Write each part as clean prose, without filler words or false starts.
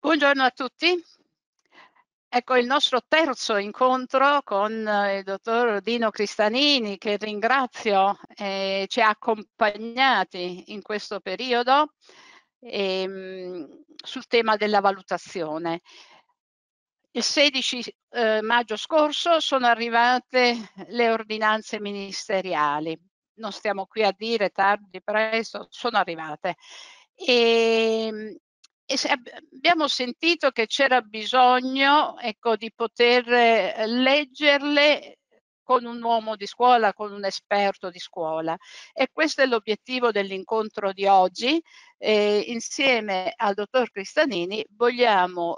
Buongiorno a tutti. Ecco il nostro terzo incontro con il dottor Dino Cristanini, che ringrazio, ci ha accompagnati in questo periodo sul tema della valutazione. Il 16 maggio scorso sono arrivate le ordinanze ministeriali. Non stiamo qui a dire tardi, presto, sono arrivate. Abbiamo sentito che c'era bisogno, ecco, di poter leggerle con un uomo di scuola, con un esperto di scuola. E questo è l'obiettivo dell'incontro di oggi. Insieme al dottor Cristanini vogliamo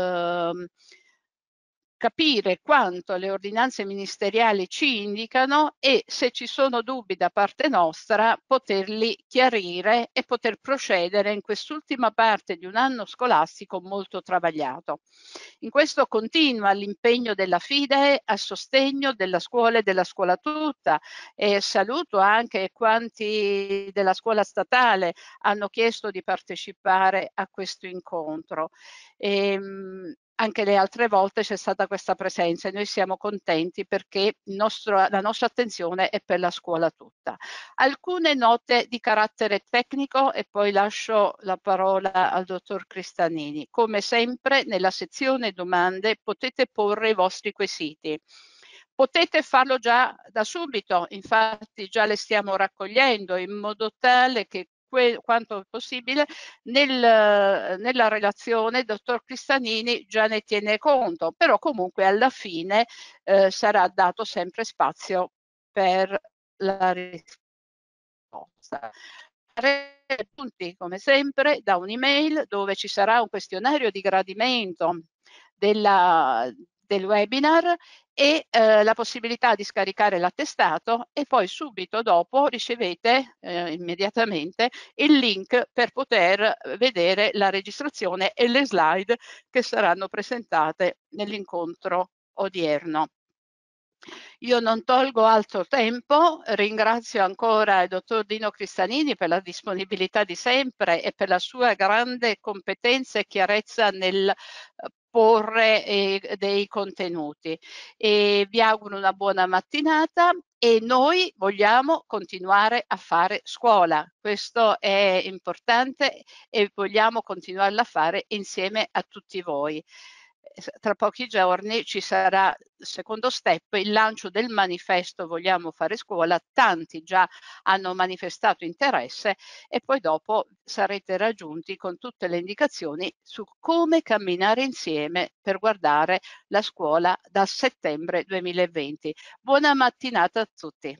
capire quanto le ordinanze ministeriali ci indicano e, se ci sono dubbi da parte nostra, poterli chiarire e poter procedere in quest'ultima parte di un anno scolastico molto travagliato. In questo continua l'impegno della FIDE a sostegno della scuola e della scuola tutta, e saluto anche quanti della scuola statale hanno chiesto di partecipare a questo incontro. Anche le altre volte c'è stata questa presenza e noi siamo contenti perché la nostra attenzione è per la scuola tutta. Alcune note di carattere tecnico e poi lascio la parola al dottor Cristanini. Come sempre nella sezione domande potete porre i vostri quesiti. Potete farlo già da subito, infatti già le stiamo raccogliendo in modo tale che quanto possibile nella relazione il dottor Cristanini già ne tiene conto, però comunque alla fine sarà dato sempre spazio per la risposta. Punti come sempre da un'email dove ci sarà un questionario di gradimento del webinar e la possibilità di scaricare l'attestato, e poi subito dopo ricevete immediatamente il link per poter vedere la registrazione e le slide che saranno presentate nell'incontro odierno. Io non tolgo altro tempo, ringrazio ancora il dottor Dino Cristanini per la disponibilità di sempre e per la sua grande competenza e chiarezza nel porre dei contenuti. E vi auguro una buona mattinata e noi vogliamo continuare a fare scuola. Questo è importante e vogliamo continuarla a fare insieme a tutti voi. Tra pochi giorni ci sarà il secondo step, il lancio del manifesto Vogliamo fare scuola. Tanti già hanno manifestato interesse e poi dopo sarete raggiunti con tutte le indicazioni su come camminare insieme per guardare la scuola da settembre 2020. Buona mattinata a tutti.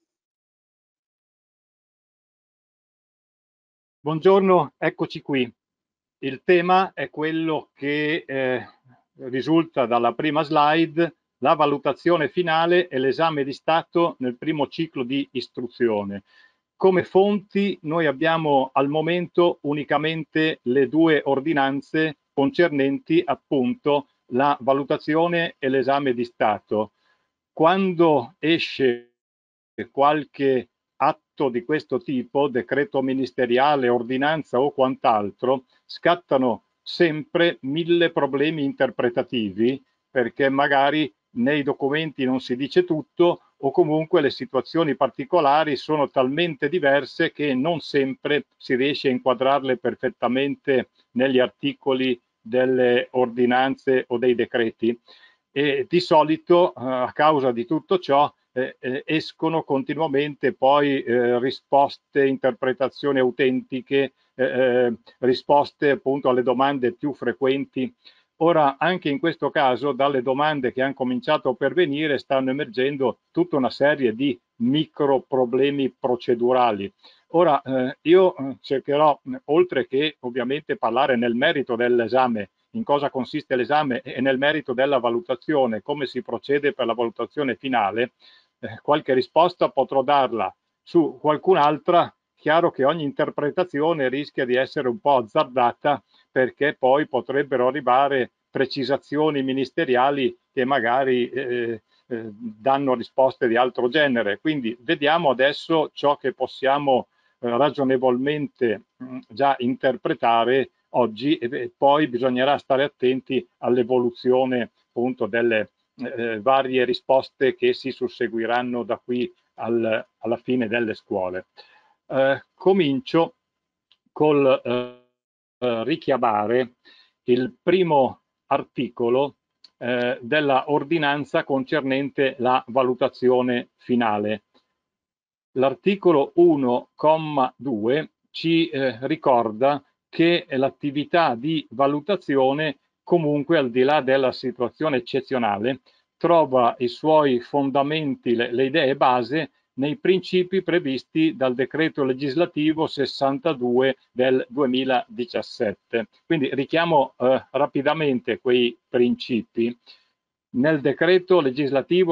Buongiorno, eccoci qui. Il tema è quello che risulta dalla prima slide: la valutazione finale e l'esame di Stato nel primo ciclo di istruzione. Come fonti noi abbiamo al momento unicamente le due ordinanze concernenti appunto la valutazione e l'esame di Stato. Quando esce qualche atto di questo tipo, decreto ministeriale, ordinanza o quant'altro, scattano sempre 1000 problemi interpretativi, perché magari nei documenti non si dice tutto o comunque le situazioni particolari sono talmente diverse che non sempre si riesce a inquadrarle perfettamente negli articoli delle ordinanze o dei decreti. E di solito a causa di tutto ciò escono continuamente poi risposte, interpretazioni autentiche, risposte appunto alle domande più frequenti. Ora, anche in questo caso, dalle domande che hanno cominciato a pervenire, stanno emergendo tutta una serie di micro problemi procedurali. Ora, io cercherò, oltre che ovviamente parlare nel merito dell'esame, in cosa consiste l'esame, e nel merito della valutazione, come si procede per la valutazione finale, qualche risposta potrò darla. Su qualcun'altra, chiaro che ogni interpretazione rischia di essere un po' azzardata, perché poi potrebbero arrivare precisazioni ministeriali che magari danno risposte di altro genere. Quindi vediamo adesso ciò che possiamo ragionevolmente già interpretare oggi, e poi bisognerà stare attenti all'evoluzione appunto delle varie risposte che si susseguiranno da qui alla fine delle scuole. Comincio col richiamare il primo articolo della ordinanza concernente la valutazione finale. L'articolo 1,2 ci ricorda che l'attività di valutazione, comunque al di là della situazione eccezionale, trova i suoi fondamenti, le idee base, nei principi previsti dal decreto legislativo 62 del 2017. Quindi richiamo rapidamente quei principi. Nel decreto legislativo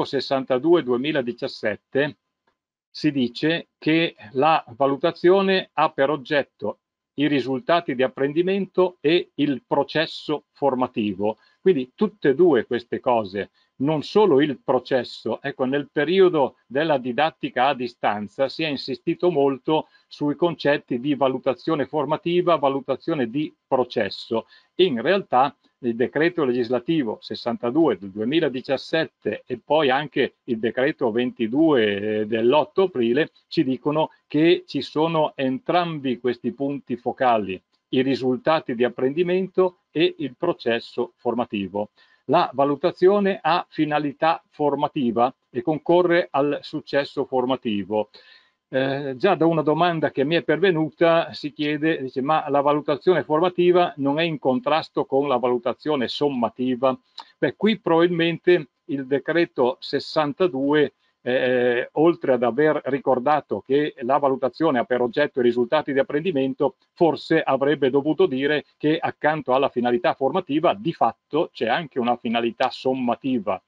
62-2017 si dice che la valutazione ha per oggetto i risultati di apprendimento e il processo formativo. Quindi tutte e due queste cose, non solo il processo. Ecco, nel periodo della didattica a distanza si è insistito molto sui concetti di valutazione formativa, valutazione di processo. In realtà il decreto legislativo 62 del 2017 e poi anche il decreto 22 dell'8 aprile ci dicono che ci sono entrambi questi punti focali, i risultati di apprendimento e il processo formativo. La valutazione ha finalità formativa e concorre al successo formativo. Già da una domanda che mi è pervenuta si chiede, dice, ma la valutazione formativa non è in contrasto con la valutazione sommativa? Beh, qui probabilmente il decreto 62 oltre ad aver ricordato che la valutazione ha per oggetto i risultati di apprendimento, forse avrebbe dovuto dire che accanto alla finalità formativa di fatto c'è anche una finalità sommativa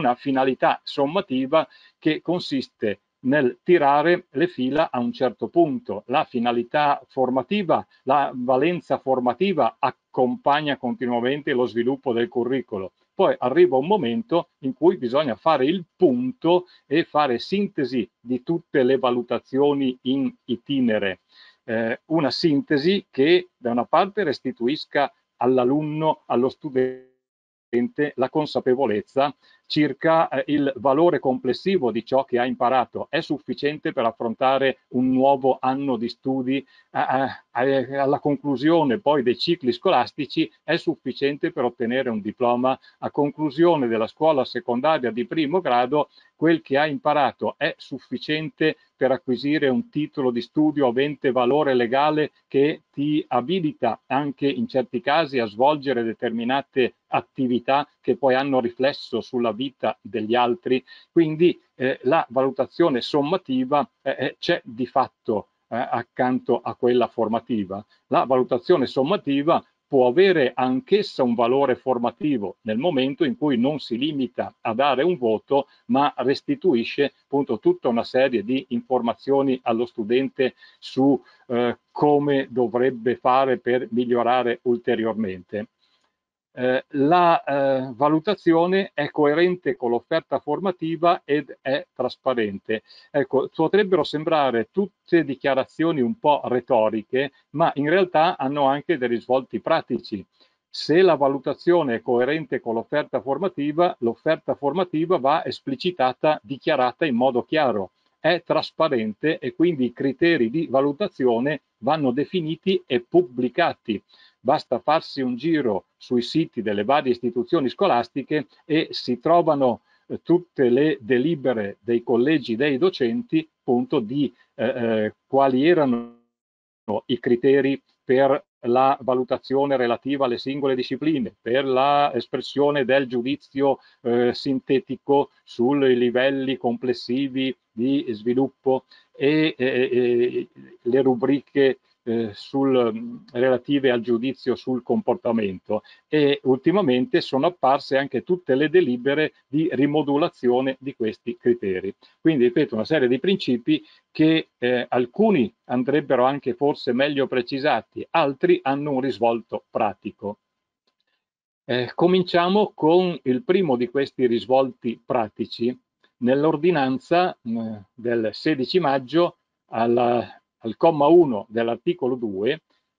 che consiste nel tirare le fila a un certo punto. La finalità formativa, la valenza formativa accompagna continuamente lo sviluppo del curriculum. Poi arriva un momento in cui bisogna fare il punto e fare sintesi di tutte le valutazioni in itinere. Una sintesi che da una parte restituisca all'alunno, allo studente, la consapevolezza circa il valore complessivo di ciò che ha imparato. È sufficiente per affrontare un nuovo anno di studi? Alla conclusione poi dei cicli scolastici è sufficiente per ottenere un diploma? A conclusione della scuola secondaria di primo grado quel che hai imparato è sufficiente per acquisire un titolo di studio avente valore legale che ti abilita anche in certi casi a svolgere determinate attività che poi hanno riflesso sulla vita degli altri? Quindi la valutazione sommativa c'è di fatto accanto a quella formativa. La valutazione sommativa può avere anch'essa un valore formativo nel momento in cui non si limita a dare un voto, ma restituisce appunto tutta una serie di informazioni allo studente su come dovrebbe fare per migliorare ulteriormente. La valutazione è coerente con l'offerta formativa ed è trasparente. Ecco, potrebbero sembrare tutte dichiarazioni un po' retoriche, ma in realtà hanno anche dei risvolti pratici. Se la valutazione è coerente con l'offerta formativa va esplicitata, dichiarata in modo chiaro. È trasparente e quindi i criteri di valutazione vanno definiti e pubblicati. Basta farsi un giro sui siti delle varie istituzioni scolastiche e si trovano tutte le delibere dei collegi dei docenti appunto di quali erano i criteri per la valutazione relativa alle singole discipline, per l'espressione del giudizio sintetico sui livelli complessivi di sviluppo e le rubriche relative al giudizio sul comportamento, e ultimamente sono apparse anche tutte le delibere di rimodulazione di questi criteri. Quindi, ripeto, una serie di principi che alcuni andrebbero anche forse meglio precisati, altri hanno un risvolto pratico. Cominciamo con il primo di questi risvolti pratici. Nell'ordinanza del 16 maggio al comma 1 dell'articolo 2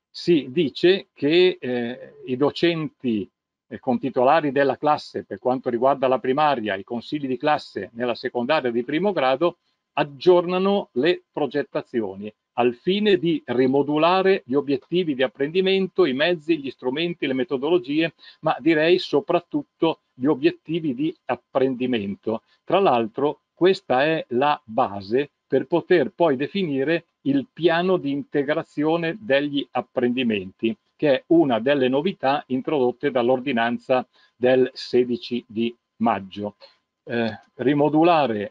si dice che i docenti contitolari della classe, per quanto riguarda la primaria, i consigli di classe nella secondaria di primo grado, aggiornano le progettazioni al fine di rimodulare gli obiettivi di apprendimento, i mezzi, gli strumenti, le metodologie, ma direi soprattutto gli obiettivi di apprendimento. Tra l'altro, questa è la base per poter poi definire il piano di integrazione degli apprendimenti, che è una delle novità introdotte dall'ordinanza del 16 di maggio. Rimodulare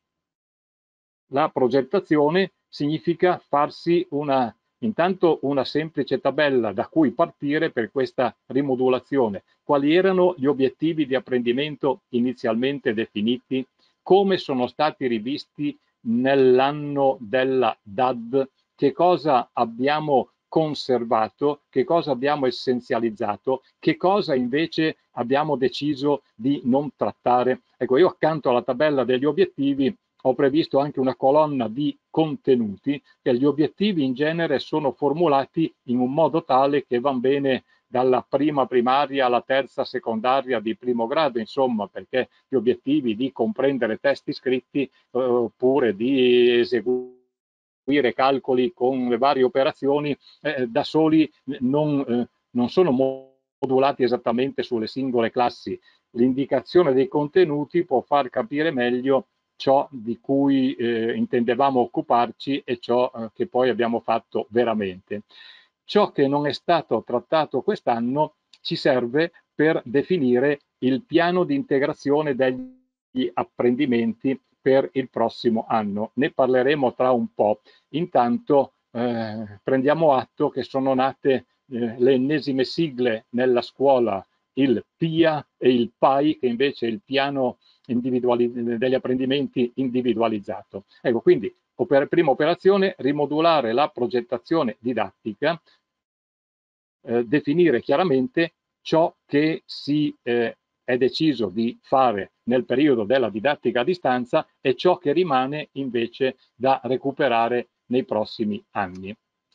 la progettazione significa farsi intanto una semplice tabella da cui partire per questa rimodulazione. Quali erano gli obiettivi di apprendimento inizialmente definiti? Come sono stati rivisti nell'anno della DAD? Che cosa abbiamo conservato? Che cosa abbiamo essenzializzato? Che cosa invece abbiamo deciso di non trattare? Ecco, io accanto alla tabella degli obiettivi ho previsto anche una colonna di contenuti, che gli obiettivi in genere sono formulati in un modo tale che vanno bene dalla prima primaria alla terza secondaria di primo grado, insomma, perché gli obiettivi di comprendere testi scritti oppure di eseguire calcoli con le varie operazioni da soli non sono modulati esattamente sulle singole classi. L'indicazione dei contenuti può far capire meglio ciò di cui intendevamo occuparci e ciò che poi abbiamo fatto veramente. Ciò che non è stato trattato quest'anno ci serve per definire il piano di integrazione degli apprendimenti per il prossimo anno. Ne parleremo tra un po'. Intanto prendiamo atto che sono nate le ennesime sigle nella scuola, il PIA e il PAI, che invece è il piano degli apprendimenti individualizzato. Ecco, quindi prima operazione, rimodulare la progettazione didattica, definire chiaramente ciò che si è deciso di fare nel periodo della didattica a distanza e ciò che rimane invece da recuperare nei prossimi anni.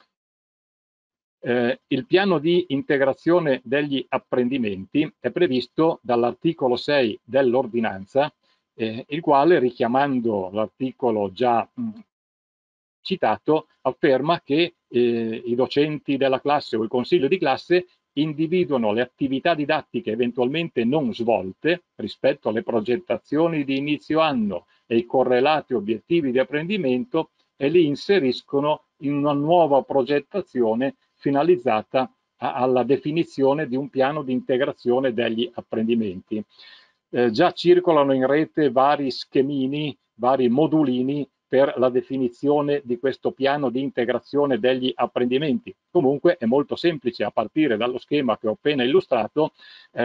Il piano di integrazione degli apprendimenti è previsto dall'articolo 6 dell'ordinanza, il quale, richiamando l'articolo già citato, afferma che i docenti della classe o il consiglio di classe individuano le attività didattiche eventualmente non svolte rispetto alle progettazioni di inizio anno e i correlati obiettivi di apprendimento e li inseriscono in una nuova progettazione finalizzata alla definizione di un piano di integrazione degli apprendimenti. Già circolano in rete vari schemini, vari modulini per la definizione di questo piano di integrazione degli apprendimenti. Comunque è molto semplice, a partire dallo schema che ho appena illustrato,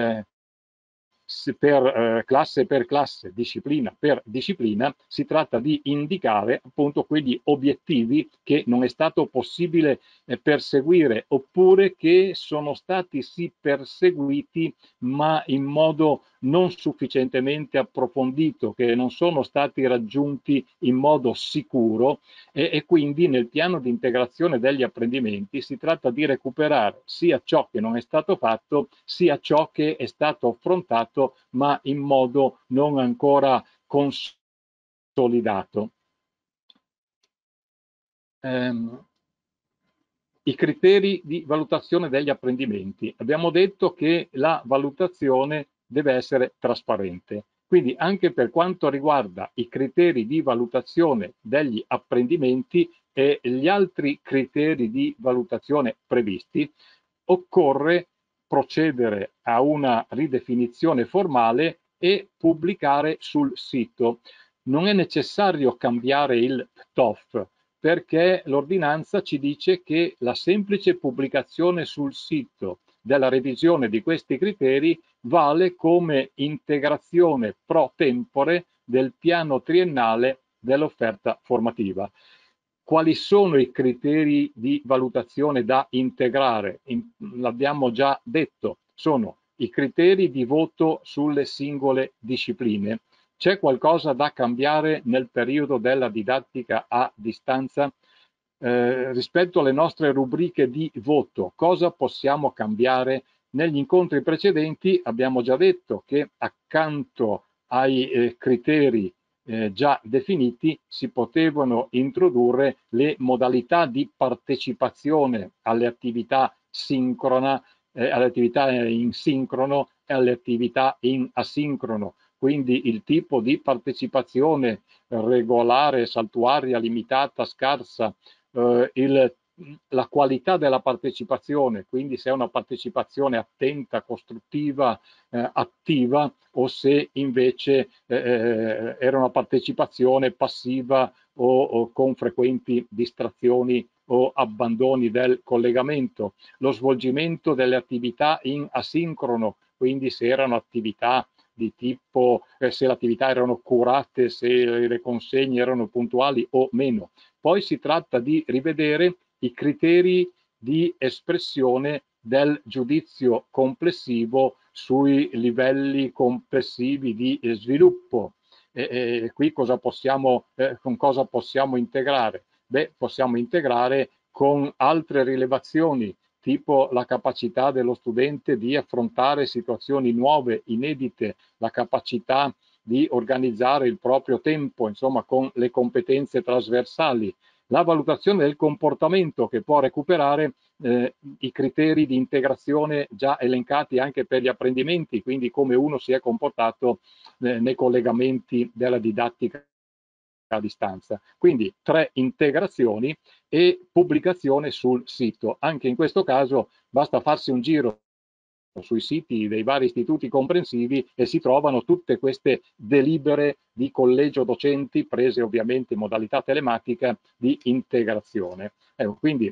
per classe, disciplina per disciplina, si tratta di indicare appunto quegli obiettivi che non è stato possibile perseguire, oppure che sono stati sì perseguiti ma in modo non sufficientemente approfondito, che non sono stati raggiunti in modo sicuro e quindi nel piano di integrazione degli apprendimenti si tratta di recuperare sia ciò che non è stato fatto sia ciò che è stato affrontato ma in modo non ancora consolidato. I criteri di valutazione degli apprendimenti. Abbiamo detto che la valutazione deve essere trasparente. Quindi anche per quanto riguarda i criteri di valutazione degli apprendimenti e gli altri criteri di valutazione previsti, occorre procedere a una ridefinizione formale e pubblicare sul sito. Non è necessario cambiare il PTOF, perché l'ordinanza ci dice che la semplice pubblicazione sul sito della revisione di questi criteri vale come integrazione pro tempore del piano triennale dell'offerta formativa. Quali sono i criteri di valutazione da integrare? L'abbiamo già detto, sono i criteri di voto sulle singole discipline. C'è qualcosa da cambiare nel periodo della didattica a distanza? rispetto alle nostre rubriche di voto, cosa possiamo cambiare? Negli incontri precedenti abbiamo già detto che accanto ai criteri già definiti si potevano introdurre le modalità di partecipazione alle attività sincrona, alle attività in sincrono e alle attività in asincrono. Quindi il tipo di partecipazione regolare, saltuaria, limitata, scarsa, la qualità della partecipazione, quindi se è una partecipazione attenta, costruttiva, attiva, o se invece era una partecipazione passiva o con frequenti distrazioni o abbandoni del collegamento, lo svolgimento delle attività in asincrono, quindi se erano attività di tipo, se le attività erano curate, se le consegne erano puntuali o meno. Poi si tratta di rivedere i criteri di espressione del giudizio complessivo sui livelli complessivi di sviluppo. Qui cosa possiamo, con cosa possiamo integrare? Beh, possiamo integrare con altre rilevazioni, tipo la capacità dello studente di affrontare situazioni nuove, inedite, la capacità di organizzare il proprio tempo, insomma, con le competenze trasversali, la valutazione del comportamento che può recuperare i criteri di integrazione già elencati anche per gli apprendimenti, quindi come uno si è comportato nei collegamenti della didattica a distanza. Quindi 3 integrazioni e pubblicazione sul sito. Anche in questo caso basta farsi un giro sui siti dei vari istituti comprensivi e si trovano tutte queste delibere di collegio docenti, prese ovviamente in modalità telematica, di integrazione. Quindi,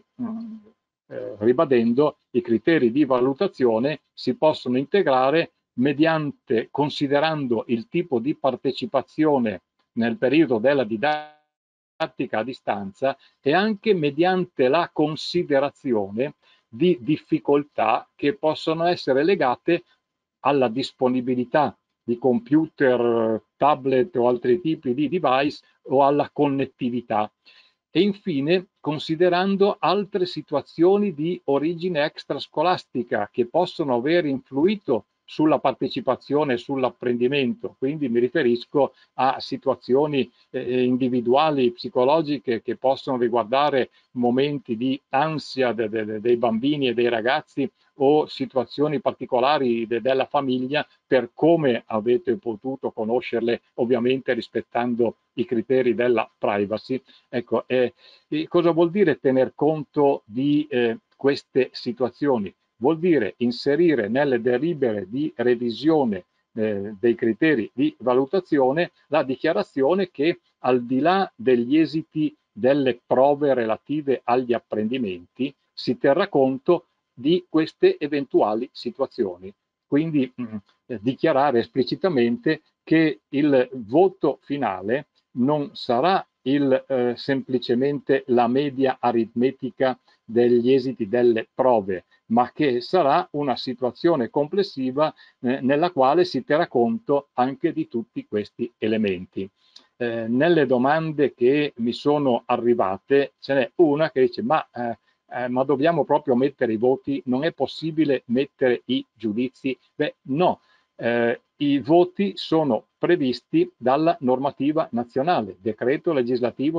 ribadendo, i criteri di valutazione si possono integrare mediante, considerando il tipo di partecipazione nel periodo della didattica a distanza e anche mediante la considerazione di difficoltà che possono essere legate alla disponibilità di computer, tablet o altri tipi di device o alla connettività. E infine considerando altre situazioni di origine extrascolastica che possono aver influito sulla partecipazione e sull'apprendimento. Quindi mi riferisco a situazioni individuali, psicologiche, che possono riguardare momenti di ansia dei bambini e dei ragazzi o situazioni particolari della famiglia, per come avete potuto conoscerle, ovviamente rispettando i criteri della privacy. Ecco, cosa vuol dire tener conto di queste situazioni? Vuol dire inserire nelle delibere di revisione dei criteri di valutazione la dichiarazione che al di là degli esiti delle prove relative agli apprendimenti si terrà conto di queste eventuali situazioni. Quindi dichiarare esplicitamente che il voto finale non sarà semplicemente la media aritmetica degli esiti delle prove, ma che sarà una situazione complessiva nella quale si terrà conto anche di tutti questi elementi. Nelle domande che mi sono arrivate ce n'è una che dice ma dobbiamo proprio mettere i voti? Non è possibile mettere i giudizi? Beh, no. I voti sono previsti dalla normativa nazionale. Decreto legislativo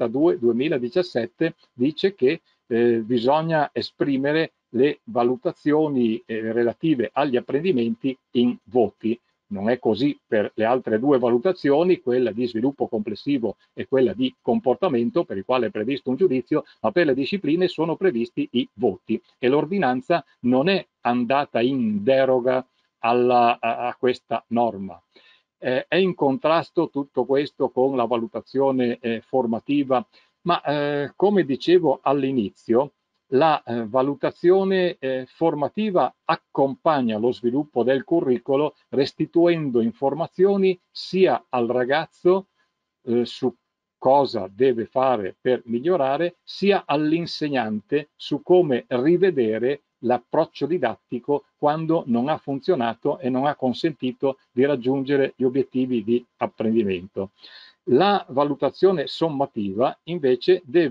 62/2017 dice che bisogna esprimere le valutazioni relative agli apprendimenti in voti. Non è così per le altre 2 valutazioni, quella di sviluppo complessivo e quella di comportamento, per il quale è previsto un giudizio, ma per le discipline sono previsti i voti e l'ordinanza non è andata in deroga a questa norma. È in contrasto tutto questo con la valutazione formativa, ma come dicevo all'inizio, la valutazione formativa accompagna lo sviluppo del curriculum restituendo informazioni sia al ragazzo su cosa deve fare per migliorare, sia all'insegnante su come rivedere l'approccio didattico quando non ha funzionato e non ha consentito di raggiungere gli obiettivi di apprendimento. La valutazione sommativa invece deve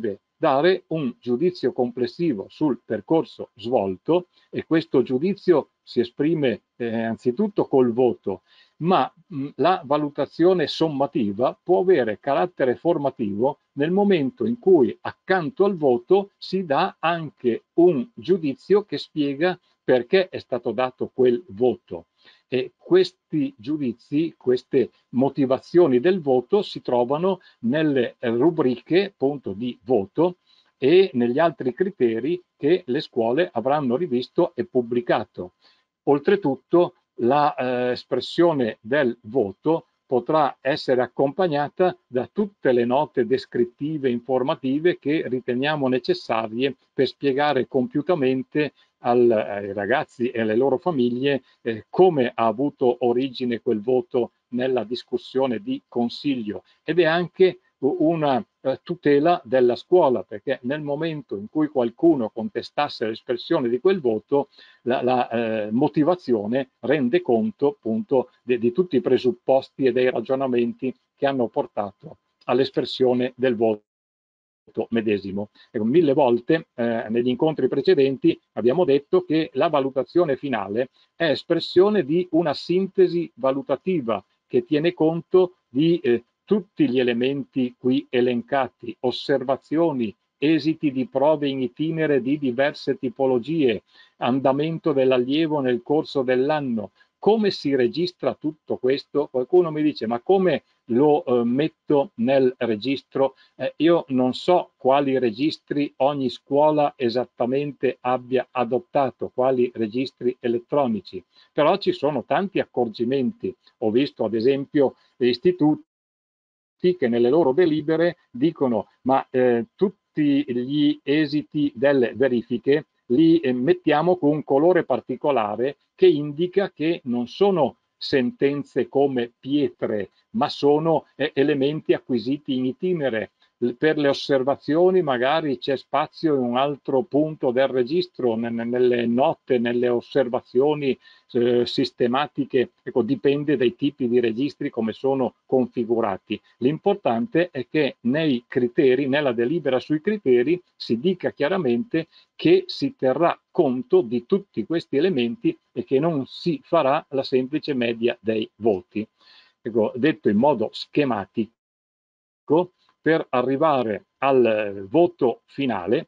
dare un giudizio complessivo sul percorso svolto, e questo giudizio si esprime anzitutto col voto, ma la valutazione sommativa può avere carattere formativo nel momento in cui accanto al voto si dà anche un giudizio che spiega perché è stato dato quel voto. E questi giudizi, queste motivazioni del voto si trovano nelle rubriche appunto di voto e negli altri criteri che le scuole avranno rivisto e pubblicato. Oltretutto l'espressione del voto potrà essere accompagnata da tutte le note descrittive informative che riteniamo necessarie per spiegare compiutamente ai ragazzi e alle loro famiglie come ha avuto origine quel voto nella discussione di consiglio, ed è anche una tutela della scuola, perché nel momento in cui qualcuno contestasse l'espressione di quel voto, la motivazione rende conto appunto di tutti i presupposti e dei ragionamenti che hanno portato all'espressione del voto medesimo. Ecco, 1000 volte negli incontri precedenti abbiamo detto che la valutazione finale è espressione di una sintesi valutativa che tiene conto di tutti gli elementi qui elencati: osservazioni, esiti di prove in itinere di diverse tipologie, andamento dell'allievo nel corso dell'anno. Come si registra tutto questo? Qualcuno mi dice: ma come lo metto nel registro? Io non so quali registri ogni scuola esattamente abbia adottato, quali registri elettronici, però ci sono tanti accorgimenti. Ho visto ad esempio istituti che nelle loro delibere dicono: ma tutti gli esiti delle verifiche li mettiamo con un colore particolare che indica che non sono sentenze come pietre, ma sono elementi acquisiti in itinere. Per le osservazioni magari c'è spazio in un altro punto del registro, nelle note, nelle osservazioni sistematiche. Ecco, dipende dai tipi di registri come sono configurati. L'importante è che nei criteri, nella delibera sui criteri, si dica chiaramente che si terrà conto di tutti questi elementi e che non si farà la semplice media dei voti. Ecco, detto in modo schematico, per arrivare al voto finale,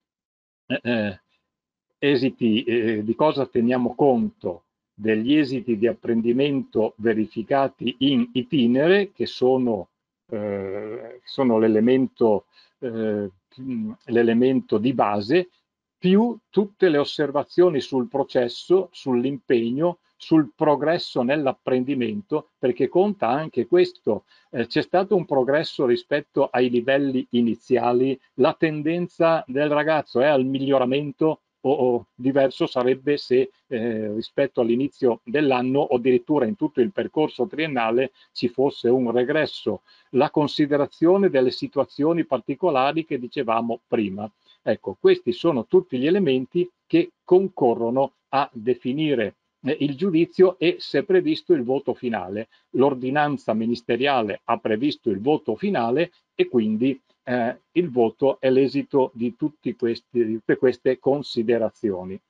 di cosa teniamo conto? Degli esiti di apprendimento verificati in itinere, che sono l'elemento di base, più tutte le osservazioni sul processo, sull'impegno, sul progresso nell'apprendimento, perché conta anche questo. C'è stato un progresso rispetto ai livelli iniziali? La tendenza del ragazzo è al miglioramento, o diverso sarebbe se rispetto all'inizio dell'anno o addirittura in tutto il percorso triennale ci fosse un regresso? La considerazione delle situazioni particolari che dicevamo prima. Ecco, questi sono tutti gli elementi che concorrono a definire il giudizio e, se previsto, il voto finale. L'ordinanza ministeriale ha previsto il voto finale e quindi il voto è l'esito di tutte queste considerazioni.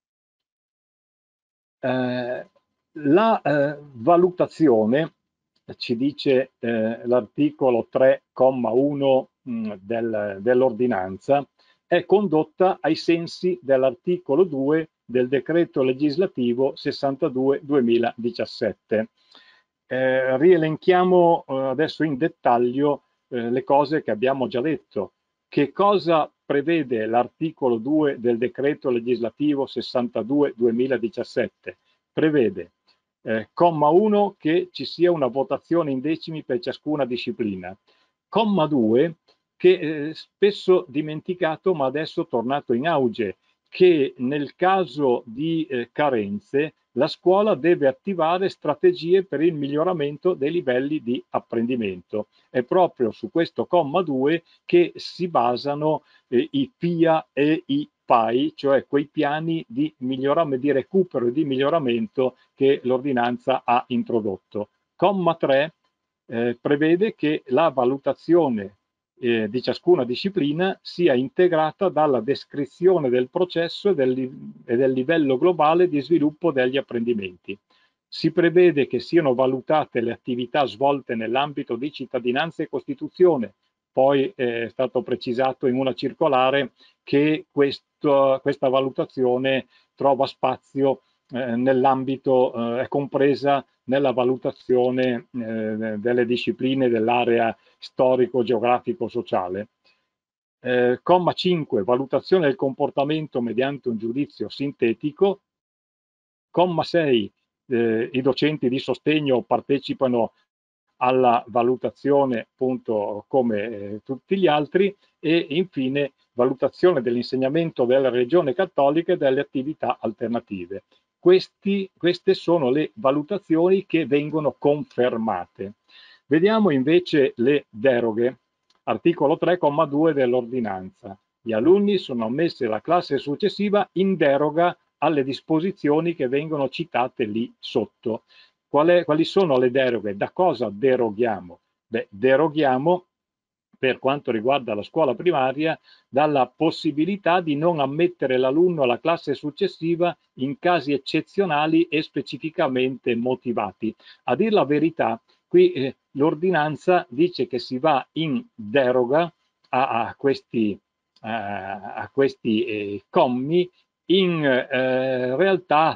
La valutazione, ci dice l'articolo 3,1 dell'ordinanza, è condotta ai sensi dell'articolo 2 del decreto legislativo 62/2017. Rielenchiamo adesso in dettaglio le cose che abbiamo già detto. Che cosa prevede l'articolo 2 del decreto legislativo 62/2017? Prevede, comma 1, che ci sia una votazione in decimi per ciascuna disciplina. Comma 2, che spesso dimenticato ma adesso tornato in auge, che nel caso di carenze la scuola deve attivare strategie per il miglioramento dei livelli di apprendimento. È proprio su questo comma 2 che si basano i PIA e i PAI, cioè quei piani di miglioramento, di recupero e di miglioramento che l'ordinanza ha introdotto. Comma 3 prevede che la valutazione di ciascuna disciplina sia integrata dalla descrizione del processo e del livello globale di sviluppo degli apprendimenti. Si prevede che siano valutate le attività svolte nell'ambito di cittadinanza e Costituzione. Poi è stato precisato in una circolare che questa valutazione trova spazio nell'ambito, è compresa nella valutazione delle discipline dell'area storico-geografico-sociale. Comma 5, valutazione del comportamento mediante un giudizio sintetico. Comma 6, i docenti di sostegno partecipano alla valutazione appunto come tutti gli altri, e infine valutazione dell'insegnamento della religione cattolica e delle attività alternative. Queste sono le valutazioni che vengono confermate. Vediamo invece le deroghe. Articolo 3,2 dell'ordinanza. Gli alunni sono ammessi alla classe successiva in deroga alle disposizioni che vengono citate lì sotto. Quali sono le deroghe? Da cosa deroghiamo? Beh, deroghiamo, per quanto riguarda la scuola primaria, dalla possibilità di non ammettere l'alunno alla classe successiva in casi eccezionali e specificamente motivati. A dir la verità, qui l'ordinanza dice che si va in deroga a questi commi. In realtà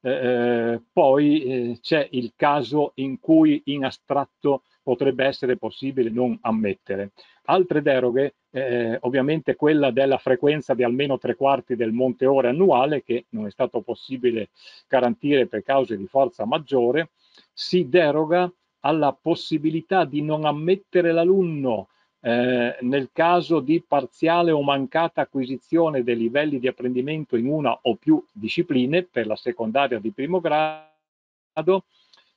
poi c'è il caso in cui in astratto potrebbe essere possibile non ammettere. Altre deroghe, ovviamente quella della frequenza di almeno 3/4 del monte ore annuale, che non è stato possibile garantire per cause di forza maggiore. Si deroga alla possibilità di non ammettere l'alunno nel caso di parziale o mancata acquisizione dei livelli di apprendimento in una o più discipline per la secondaria di primo grado.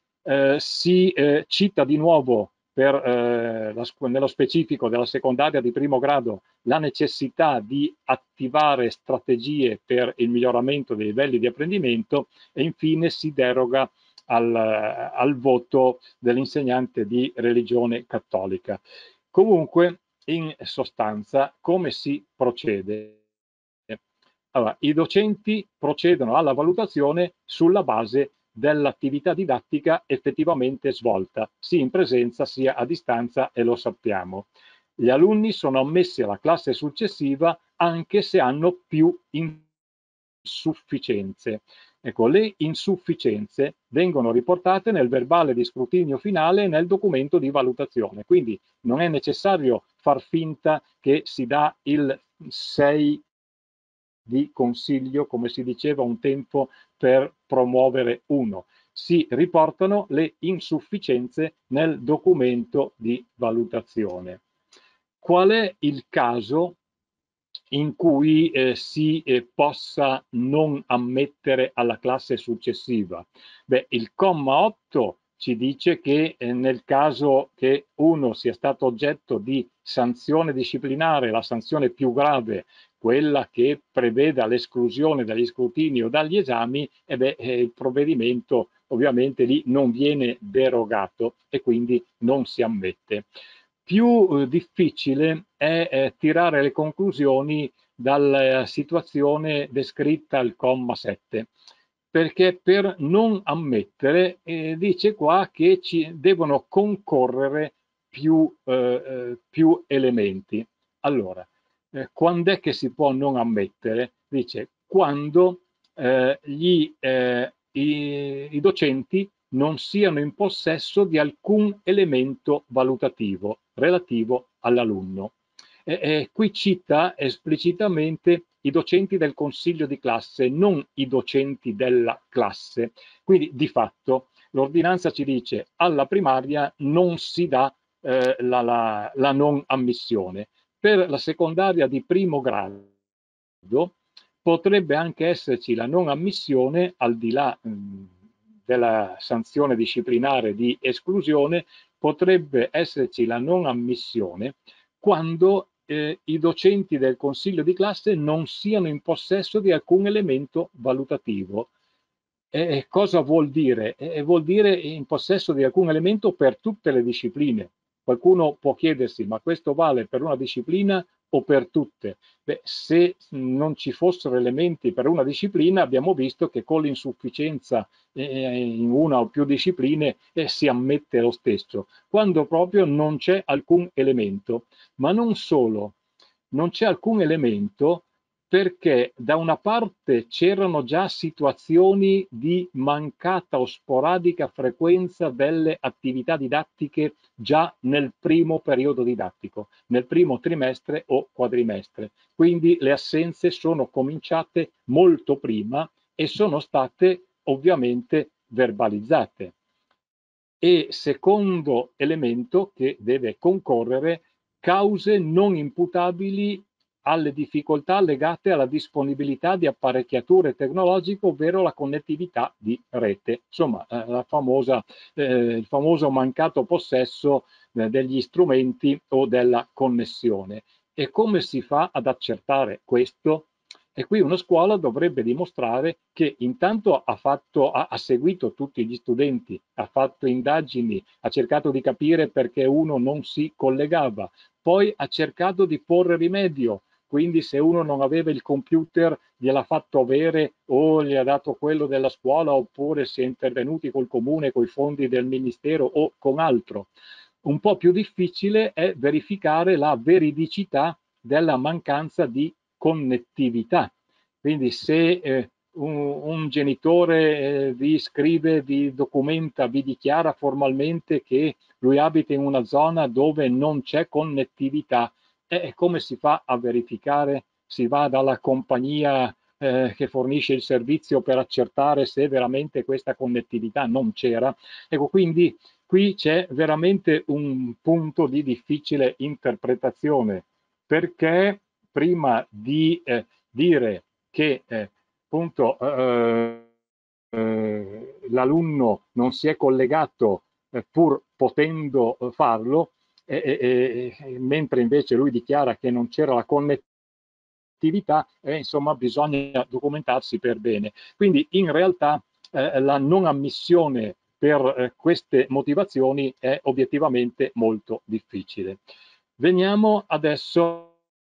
Si cita di nuovo nello specifico della secondaria di primo grado la necessità di attivare strategie per il miglioramento dei livelli di apprendimento, e infine si deroga al voto dell'insegnante di religione cattolica. Comunque, in sostanza, come si procede? Allora, i docenti procedono alla valutazione sulla base dell'attività didattica effettivamente svolta, sia in presenza sia a distanza, e lo sappiamo. Gli alunni sono ammessi alla classe successiva anche se hanno più insufficienze. Ecco, le insufficienze vengono riportate nel verbale di scrutinio finale e nel documento di valutazione, quindi non è necessario far finta che si dà il 6 di consiglio, come si diceva un tempo, per promuovere 1. Si riportano le insufficienze nel documento di valutazione. Qual è il caso in cui si possa non ammettere alla classe successiva? Beh, il comma 8 ci dice che nel caso che uno sia stato oggetto di sanzione disciplinare, la sanzione più grave, quella che preveda l'esclusione dagli scrutini o dagli esami, il provvedimento ovviamente lì non viene derogato e quindi non si ammette. Più difficile è tirare le conclusioni dalla situazione descritta al comma 7, perché per non ammettere dice qua che ci devono concorrere più elementi. Allora, quando è che si può non ammettere? Dice quando i docenti non siano in possesso di alcun elemento valutativo relativo all'alunno. Qui cita esplicitamente i docenti del consiglio di classe, non i docenti della classe. Quindi di fatto l'ordinanza ci dice alla primaria non si dà la non ammissione. Per la secondaria di primo grado potrebbe anche esserci la non ammissione, al di là della sanzione disciplinare di esclusione, potrebbe esserci la non ammissione quando i docenti del consiglio di classe non siano in possesso di alcun elemento valutativo. Cosa vuol dire? Vuol dire in possesso di alcun elemento per tutte le discipline. Qualcuno può chiedersi, ma questo vale per una disciplina o per tutte? Beh, se non ci fossero elementi per una disciplina, abbiamo visto che con l'insufficienza in una o più discipline si ammette lo stesso, quando proprio non c'è alcun elemento. Ma non solo, non c'è alcun elemento perché da una parte c'erano già situazioni di mancata o sporadica frequenza delle attività didattiche già nel primo periodo didattico, nel primo trimestre o quadrimestre. Quindi le assenze sono cominciate molto prima e sono state ovviamente verbalizzate. E secondo elemento che deve concorrere, cause non imputabili alle difficoltà legate alla disponibilità di apparecchiature tecnologiche, ovvero la connettività di rete. Insomma, il famoso mancato possesso degli strumenti o della connessione. E come si fa ad accertare questo? E qui una scuola dovrebbe dimostrare che intanto ha seguito tutti gli studenti, ha fatto indagini, ha cercato di capire perché uno non si collegava, poi ha cercato di porre rimedio. Quindi se uno non aveva il computer gliel'ha fatto avere o gli ha dato quello della scuola, oppure si è intervenuti col comune, con i fondi del ministero o con altro. Un po' più difficile è verificare la veridicità della mancanza di connettività. Quindi se un genitore vi scrive, vi documenta, vi dichiara formalmente che lui abita in una zona dove non c'è connettività, come si fa a verificare? Si va dalla compagnia che fornisce il servizio per accertare se veramente questa connettività non c'era. Ecco, quindi qui c'è veramente un punto di difficile interpretazione, perché prima di dire che appunto l'alunno non si è collegato pur potendo farlo, mentre invece lui dichiara che non c'era la connettività, insomma bisogna documentarsi per bene. Quindi in realtà la non ammissione per queste motivazioni è obiettivamente molto difficile. Veniamo adesso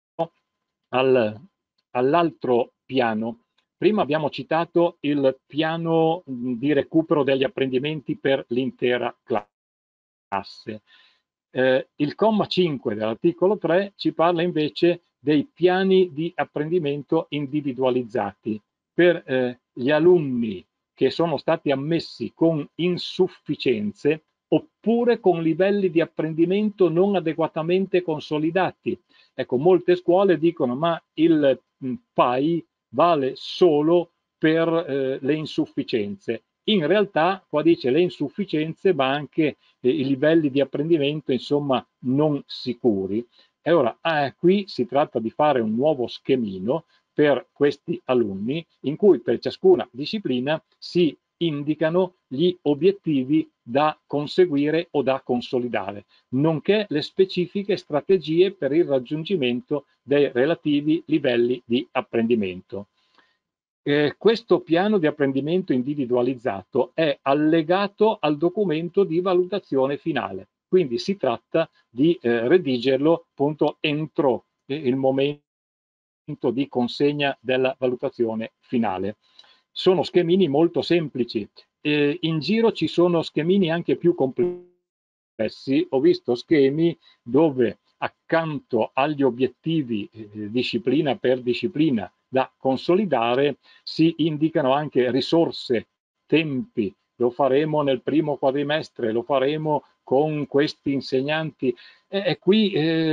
all'altro piano. Prima abbiamo citato il piano di recupero degli apprendimenti per l'intera classe. Il comma 5 dell'articolo 3 ci parla invece dei piani di apprendimento individualizzati per gli alunni che sono stati ammessi con insufficienze oppure con livelli di apprendimento non adeguatamente consolidati. Ecco, molte scuole dicono ma il PAI vale solo per le insufficienze. In realtà, qua dice le insufficienze, ma anche i livelli di apprendimento, insomma, non sicuri. E ora, qui si tratta di fare un nuovo schemino per questi alunni, in cui per ciascuna disciplina si indicano gli obiettivi da conseguire o da consolidare, nonché le specifiche strategie per il raggiungimento dei relativi livelli di apprendimento. Questo piano di apprendimento individualizzato è allegato al documento di valutazione finale, quindi si tratta di redigerlo appunto entro il momento di consegna della valutazione finale. Sono schemini molto semplici. In giro ci sono schemini anche più complessi. Ho visto schemi dove accanto agli obiettivi disciplina per disciplina da consolidare si indicano anche risorse, tempi. Lo faremo nel primo quadrimestre, lo faremo con questi insegnanti. E qui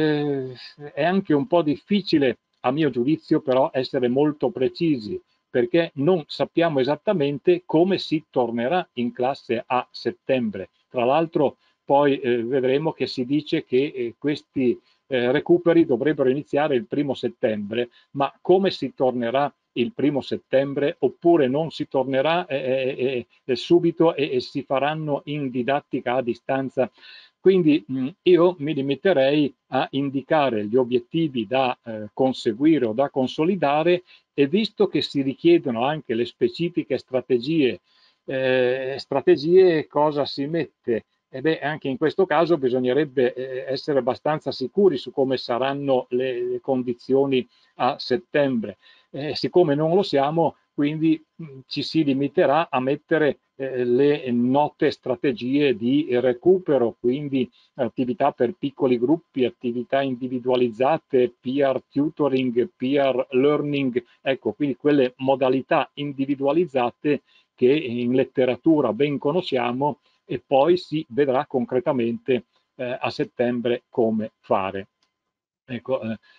è anche un po' difficile, a mio giudizio, però essere molto precisi, perché non sappiamo esattamente come si tornerà in classe a settembre. Tra l'altro poi vedremo che si dice che questi recuperi dovrebbero iniziare il 1° settembre, ma come si tornerà il 1° settembre oppure non si tornerà subito e si faranno in didattica a distanza? Quindi io mi limiterei a indicare gli obiettivi da conseguire o da consolidare, e visto che si richiedono anche le specifiche strategie, cosa si mette? Anche in questo caso bisognerebbe essere abbastanza sicuri su come saranno le condizioni a settembre. Siccome non lo siamo, quindi ci si limiterà a mettere le note strategie di recupero, quindi attività per piccoli gruppi, attività individualizzate, peer tutoring, peer learning, ecco, quindi quelle modalità individualizzate che in letteratura ben conosciamo, e poi si vedrà concretamente a settembre come fare. Ecco,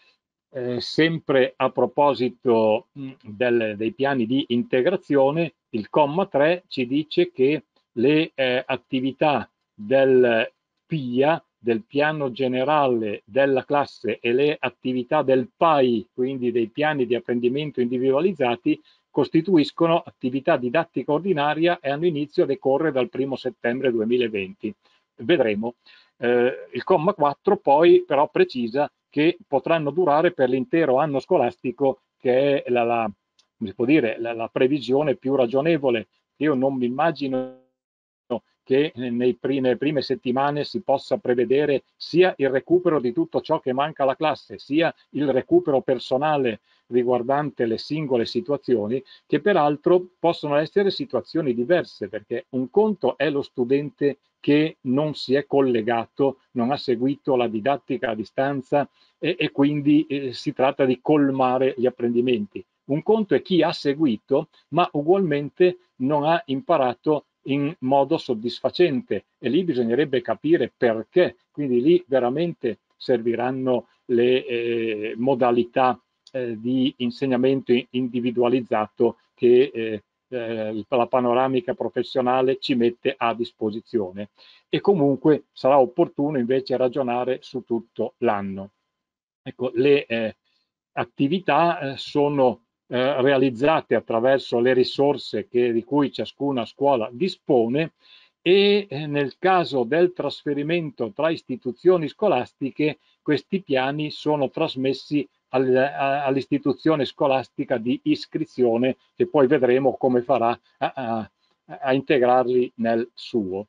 sempre a proposito dei piani di integrazione, il comma 3 ci dice che le attività del PIA, del piano generale della classe, e le attività del PAI, quindi dei piani di apprendimento individualizzati, costituiscono attività didattica ordinaria e hanno inizio a decorrere dal 1° settembre 2020. Vedremo. Il comma 4 poi però precisa che potranno durare per l'intero anno scolastico, che è la la previsione più ragionevole. Io non mi immagino che nelle prime settimane si possa prevedere sia il recupero di tutto ciò che manca alla classe, sia il recupero personale riguardante le singole situazioni, che peraltro possono essere situazioni diverse, perché un conto è lo studente che non si è collegato, non ha seguito la didattica a distanza e quindi si tratta di colmare gli apprendimenti. Un conto è chi ha seguito, ma ugualmente non ha imparato in modo soddisfacente, e lì bisognerebbe capire perché. Quindi lì veramente serviranno le modalità di insegnamento individualizzato che la panoramica professionale ci mette a disposizione, e comunque sarà opportuno invece ragionare su tutto l'anno. Ecco, le attività sono realizzate attraverso le risorse di cui ciascuna scuola dispone, e nel caso del trasferimento tra istituzioni scolastiche questi piani sono trasmessi all'istituzione scolastica di iscrizione, che poi vedremo come farà a integrarli nel suo.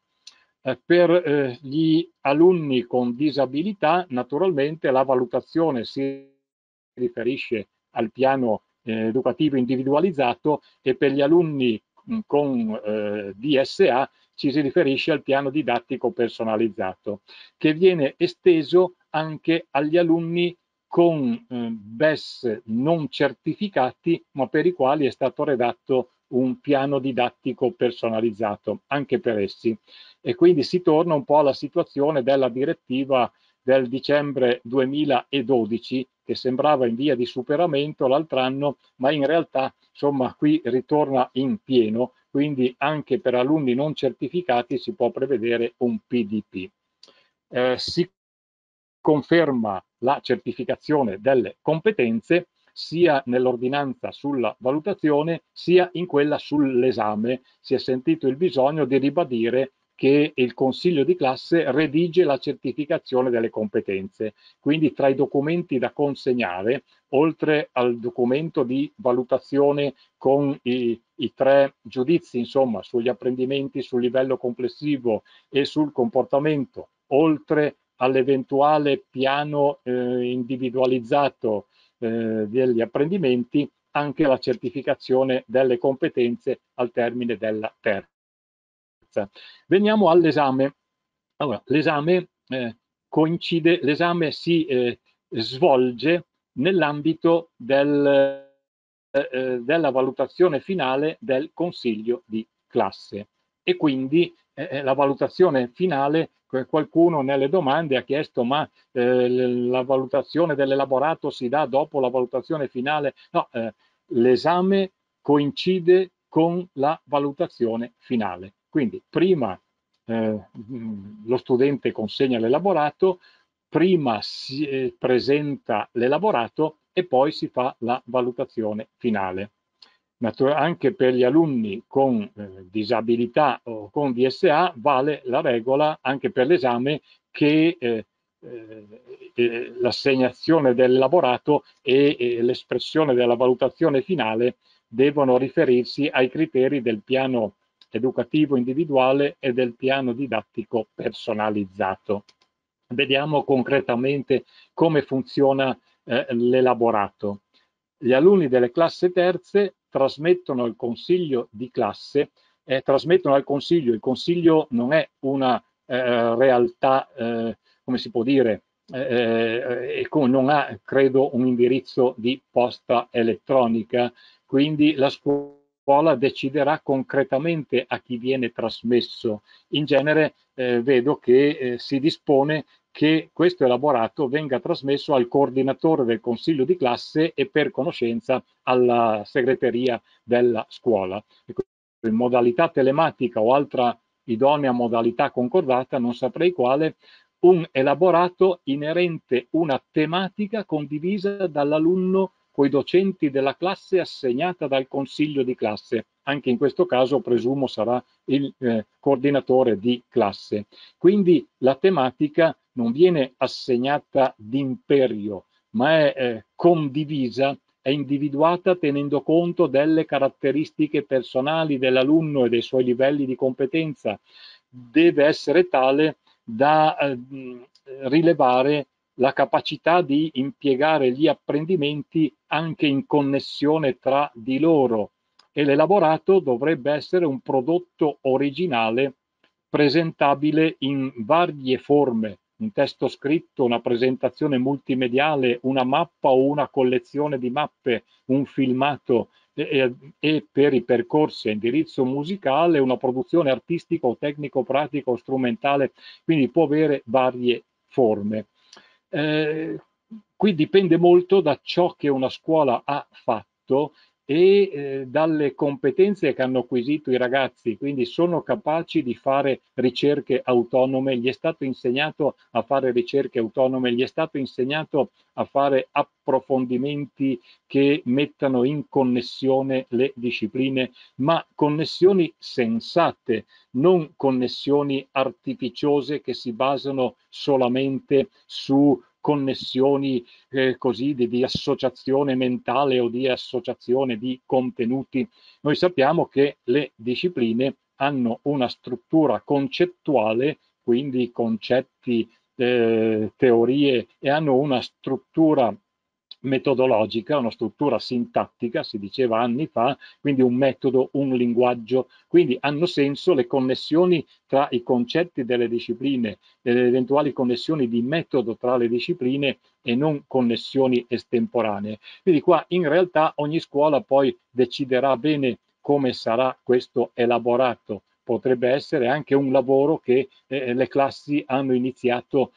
Per gli alunni con disabilità, naturalmente la valutazione si riferisce al piano educativo individualizzato, e per gli alunni con DSA ci si riferisce al piano didattico personalizzato, che viene esteso anche agli alunni con BES non certificati, ma per i quali è stato redatto un piano didattico personalizzato anche per essi. E quindi si torna un po' alla situazione della direttiva del dicembre 2012, che sembrava in via di superamento l'altro anno, ma in realtà insomma qui ritorna in pieno, quindi anche per alunni non certificati si può prevedere un PDP. Si conferma la certificazione delle competenze sia nell'ordinanza sulla valutazione sia in quella sull'esame. Si è sentito il bisogno di ribadire che il consiglio di classe redige la certificazione delle competenze. Quindi tra i documenti da consegnare, oltre al documento di valutazione con i 3 giudizi, insomma, sugli apprendimenti, sul livello complessivo e sul comportamento, oltre all'eventuale piano individualizzato degli apprendimenti, anche la certificazione delle competenze al termine della terza. Veniamo all'esame. Allora, l'esame si svolge nell'ambito della valutazione finale del consiglio di classe, e quindi la valutazione finale, qualcuno nelle domande ha chiesto ma la valutazione dell'elaborato si dà dopo la valutazione finale? No, l'esame coincide con la valutazione finale, quindi prima lo studente consegna l'elaborato, prima si presenta l'elaborato e poi si fa la valutazione finale. Anche per gli alunni con disabilità o con DSA vale la regola anche per l'esame che l'assegnazione dell'elaborato e l'espressione della valutazione finale devono riferirsi ai criteri del piano educativo individuale e del piano didattico personalizzato. Vediamo concretamente come funziona l'elaborato. Gli alunni delle classi terze trasmettono al consiglio di classe, trasmettono al consiglio, il consiglio non è una realtà, come si può dire, non ha, credo, un indirizzo di posta elettronica, quindi la scuola deciderà concretamente a chi viene trasmesso. In genere vedo che si dispone che questo elaborato venga trasmesso al coordinatore del consiglio di classe e per conoscenza alla segreteria della scuola. In modalità telematica o altra idonea modalità concordata, non saprei quale, un elaborato inerente una tematica condivisa dall'alunno coi docenti della classe assegnata dal consiglio di classe. Anche in questo caso presumo sarà il coordinatore di classe. Quindi la tematica non viene assegnata d'imperio, ma è condivisa, è individuata tenendo conto delle caratteristiche personali dell'alunno e dei suoi livelli di competenza. Deve essere tale da rilevare la capacità di impiegare gli apprendimenti anche in connessione tra di loro, e l'elaborato dovrebbe essere un prodotto originale presentabile in varie forme, un testo scritto, una presentazione multimediale, una mappa o una collezione di mappe, un filmato e per i percorsi a indirizzo musicale, una produzione artistica o tecnico-pratica o strumentale, quindi può avere varie forme. Qui dipende molto da ciò che una scuola ha fatto e dalle competenze che hanno acquisito i ragazzi, quindi sono capaci di fare ricerche autonome, gli è stato insegnato a fare ricerche autonome, gli è stato insegnato a fare approfondimenti che mettano in connessione le discipline, ma connessioni sensate, non connessioni artificiose che si basano solamente su connessioni così di associazione mentale o di associazione di contenuti. Noi sappiamo che le discipline hanno una struttura concettuale, quindi concetti, teorie, e hanno una struttura metodologica, una struttura sintattica, si diceva anni fa, quindi un metodo, un linguaggio, quindi hanno senso le connessioni tra i concetti delle discipline, le eventuali connessioni di metodo tra le discipline e non connessioni estemporanee. Quindi qua in realtà ogni scuola poi deciderà bene come sarà questo elaborato. Potrebbe essere anche un lavoro che le classi hanno iniziato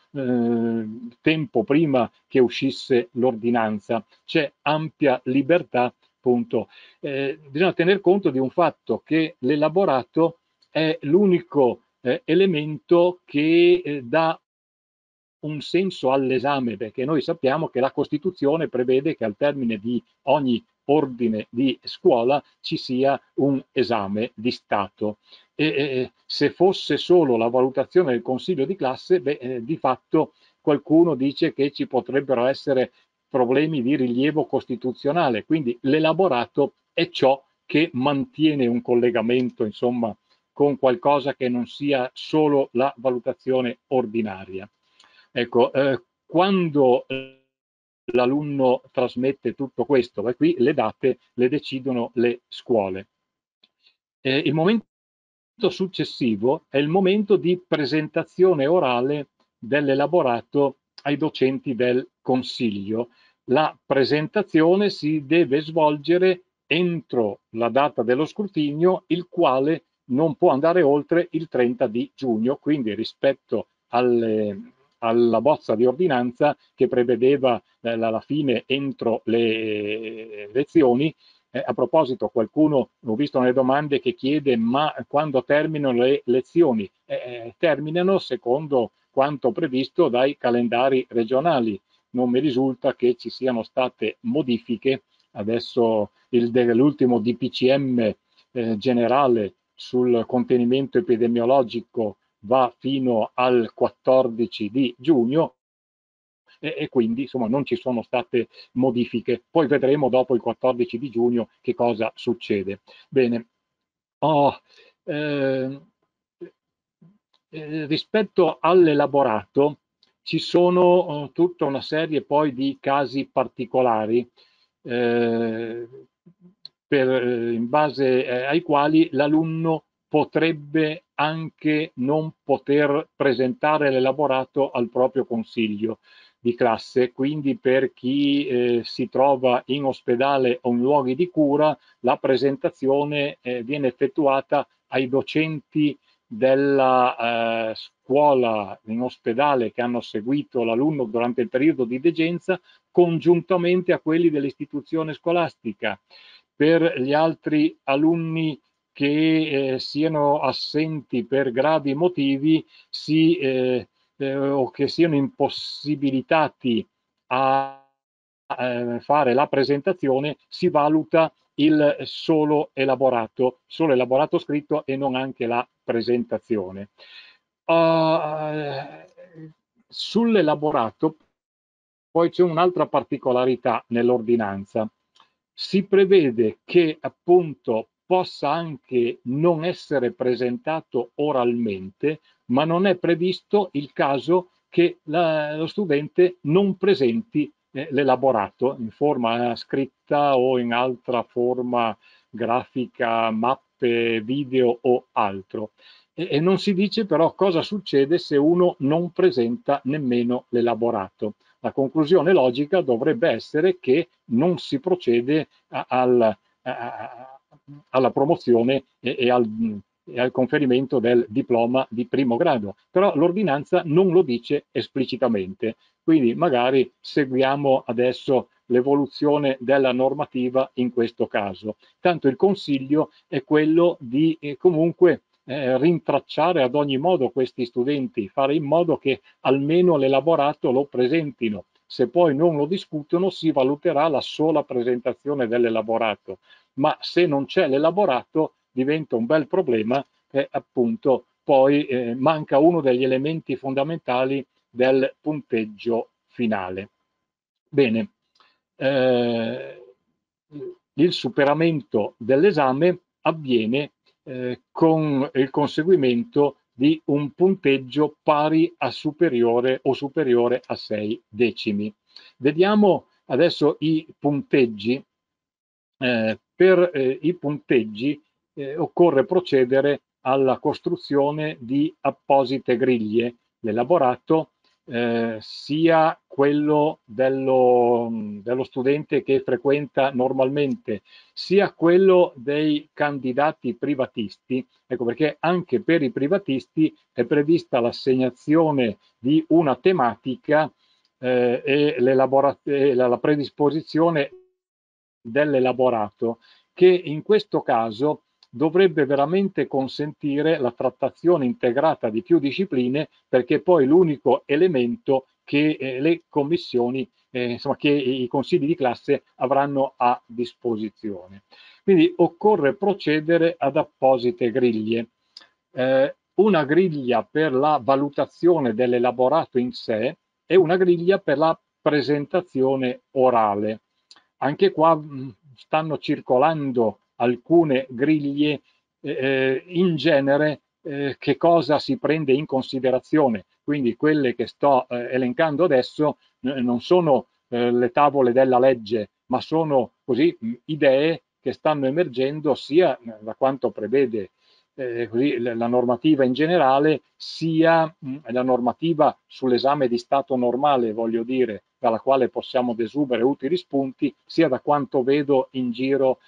tempo prima che uscisse l'ordinanza. C'è ampia libertà, appunto. Bisogna tener conto di un fatto, che l'elaborato è l'unico elemento che dà un senso all'esame, perché noi sappiamo che la Costituzione prevede che al termine di ogni ordine di scuola ci sia un esame di Stato. E se fosse solo la valutazione del consiglio di classe, di fatto qualcuno dice che ci potrebbero essere problemi di rilievo costituzionale, quindi l'elaborato è ciò che mantiene un collegamento, insomma, con qualcosa che non sia solo la valutazione ordinaria. Ecco, quando l'alunno trasmette tutto questo, e qui le date le decidono le scuole. Il momento successivo è il momento di presentazione orale dell'elaborato ai docenti del consiglio. La presentazione si deve svolgere entro la data dello scrutinio, il quale non può andare oltre il 30 di giugno, quindi rispetto alla bozza di ordinanza che prevedeva la fine entro le lezioni. A proposito, qualcuno, ho visto nelle domande, che chiede: ma quando terminano le lezioni? Terminano secondo quanto previsto dai calendari regionali. Non mi risulta che ci siano state modifiche. Adesso l'ultimo DPCM generale sul contenimento epidemiologico va fino al 14 di giugno e quindi insomma non ci sono state modifiche. Poi vedremo dopo il 14 di giugno che cosa succede. Bene, Rispetto all'elaborato ci sono tutta una serie poi di casi particolari in base ai quali l'alunno potrebbe anche non poter presentare l'elaborato al proprio consiglio di classe. Quindi per chi si trova in ospedale o in luoghi di cura, la presentazione viene effettuata ai docenti della scuola in ospedale che hanno seguito l'alunno durante il periodo di degenza, congiuntamente a quelli dell'istituzione scolastica. Per gli altri alunni che siano assenti per gravi motivi o che siano impossibilitati a fare la presentazione, si valuta il solo elaborato scritto e non anche la presentazione. Sull'elaborato poi c'è un'altra particolarità nell'ordinanza. Si prevede che appunto possa anche non essere presentato oralmente, ma non è previsto il caso che lo studente non presenti l'elaborato in forma scritta o in altra forma grafica, mappe, video o altro. E non si dice però cosa succede se uno non presenta nemmeno l'elaborato. La conclusione logica dovrebbe essere che non si procede alla promozione e al conferimento del diploma di primo grado, però l'ordinanza non lo dice esplicitamente, quindi magari seguiamo adesso l'evoluzione della normativa in questo caso. Tanto il consiglio è quello di comunque rintracciare ad ogni modo questi studenti, fare in modo che almeno l'elaborato lo presentino. Se poi non lo discutono, si valuterà la sola presentazione dell'elaborato, ma se non c'è l'elaborato diventa un bel problema che appunto poi manca uno degli elementi fondamentali del punteggio finale. Bene, il superamento dell'esame avviene con il conseguimento di un punteggio pari a superiore o superiore a 6 decimi. Vediamo adesso i punteggi. Per i punteggi occorre procedere alla costruzione di apposite griglie. L'elaborato sia quello dello studente che frequenta normalmente, sia quello dei candidati privatisti, ecco perché anche per i privatisti è prevista l'assegnazione di una tematica e la predisposizione dell'elaborato, che in questo caso dovrebbe veramente consentire la trattazione integrata di più discipline, perché poi l'unico elemento che le commissioni, insomma, che i consigli di classe avranno a disposizione. Quindi occorre procedere ad apposite griglie. Una griglia per la valutazione dell'elaborato in sé e una griglia per la presentazione orale. Anche qua stanno circolando alcune griglie, in genere che cosa si prende in considerazione. Quindi quelle che sto elencando adesso non sono le tavole della legge, ma sono così idee che stanno emergendo sia da quanto prevede così, la normativa in generale, sia la normativa sull'esame di stato normale, voglio dire, dalla quale possiamo desumere utili spunti, sia da quanto vedo in giro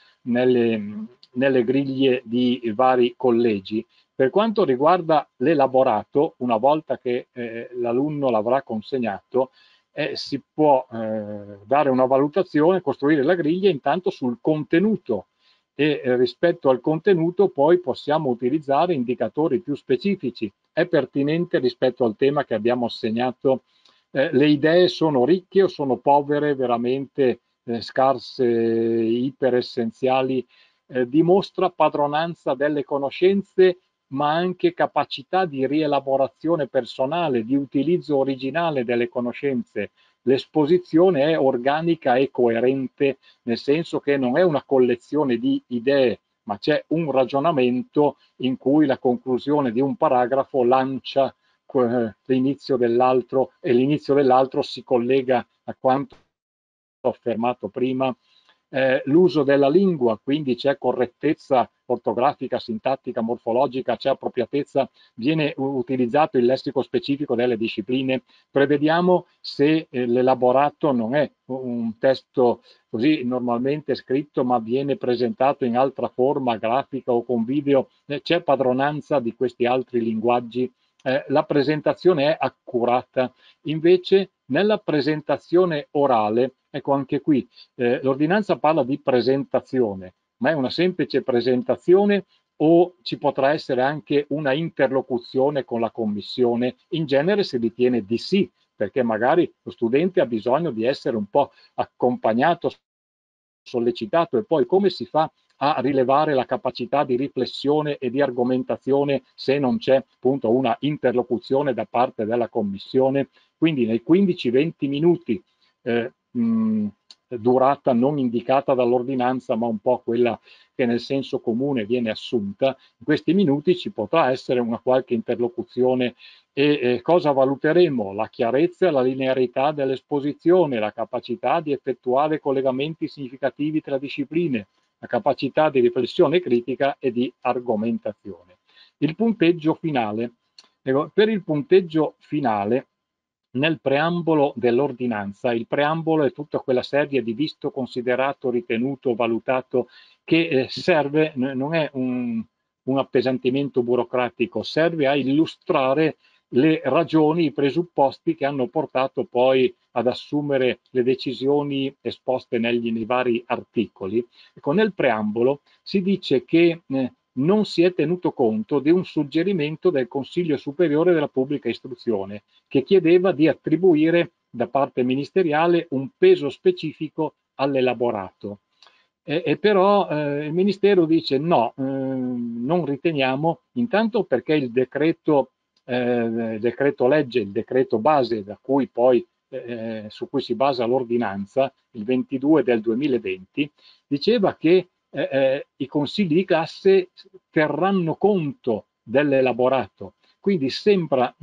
nelle griglie di vari collegi. Per quanto riguarda l'elaborato, una volta che l'alunno l'avrà consegnato, si può dare una valutazione, costruire la griglia intanto sul contenuto, e rispetto al contenuto poi possiamo utilizzare indicatori più specifici. È pertinente rispetto al tema che abbiamo assegnato, le idee sono ricche o sono povere, veramente scarse, iperessenziali, dimostra padronanza delle conoscenze, ma anche capacità di rielaborazione personale, di utilizzo originale delle conoscenze. L'esposizione è organica e coerente, nel senso che non è una collezione di idee, ma c'è un ragionamento in cui la conclusione di un paragrafo lancia l'inizio dell'altro e l'inizio dell'altro si collega a quanto ho affermato prima. L'uso della lingua, quindi c'è correttezza ortografica, sintattica, morfologica, c'è appropriatezza, viene utilizzato il lessico specifico delle discipline. Prevediamo se l'elaborato non è un testo così normalmente scritto, ma viene presentato in altra forma, grafica o con video, c'è padronanza di questi altri linguaggi. La presentazione è accurata. Invece nella presentazione orale, ecco anche qui, l'ordinanza parla di presentazione, ma è una semplice presentazione o ci potrà essere anche una interlocuzione con la commissione? In genere si ritiene di sì, perché magari lo studente ha bisogno di essere un po' accompagnato, sollecitato, e poi come si fa a rilevare la capacità di riflessione e di argomentazione se non c'è appunto una interlocuzione da parte della commissione? Quindi nei 15-20 minuti durata non indicata dall'ordinanza, ma un po' quella che nel senso comune viene assunta, in questi minuti ci potrà essere una qualche interlocuzione. E cosa valuteremo? La chiarezza e la linearità dell'esposizione, la capacità di effettuare collegamenti significativi tra discipline, la capacità di riflessione critica e di argomentazione. Il punteggio finale. Per il punteggio finale, nel preambolo dell'ordinanza, il preambolo è tutta quella serie di visto, considerato, ritenuto, valutato, che serve, non è un appesantimento burocratico, serve a illustrare le ragioni, i presupposti che hanno portato poi ad assumere le decisioni esposte nei vari articoli. Ecco, nel preambolo si dice che non si è tenuto conto di un suggerimento del Consiglio Superiore della Pubblica Istruzione che chiedeva di attribuire da parte ministeriale un peso specifico all'elaborato. E però il Ministero dice no, non riteniamo, intanto perché il decreto legge, il decreto base da cui poi, su cui si basa l'ordinanza, il 22 del 2020, diceva che i consigli di classe terranno conto dell'elaborato, quindi sembra